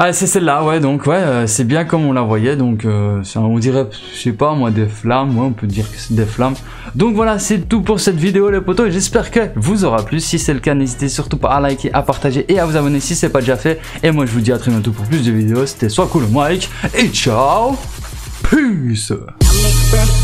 Ah, c'est celle-là, ouais, donc ouais, c'est bien comme on la voyait, donc on dirait, je sais pas moi, des flammes, ouais, on peut dire que c'est des flammes. Donc voilà, c'est tout pour cette vidéo les potos, et j'espère que vous aura plu. Si c'est le cas, n'hésitez surtout pas à liker, à partager et à vous abonner si c'est pas déjà fait. Et moi je vous dis à très bientôt pour plus de vidéos, c'était Sois Cool Mike, et ciao, peace.